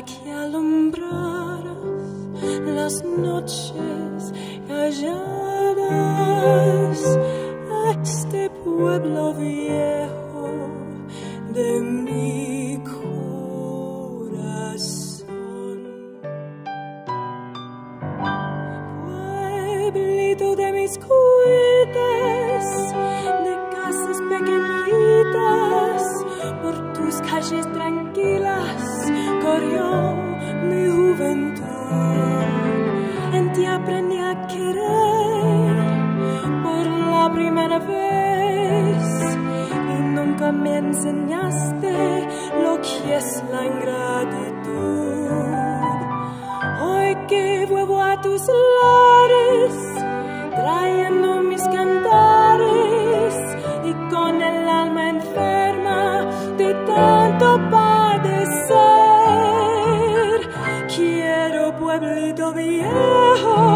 que alumbraras las noches calladas a este pueblo viejo de mi corazón. Pueblito de mis cuites, de casas pequeñitas, por tus calles tranquilas corrió mi juventud. En ti aprendí a querer por la primera vez y nunca me enseñaste lo que es la ingratitud. Hoy que vuelvo a tus lares trayendo mis cantares y con el alma enferma de tanto padecer, quiero pueblito viejo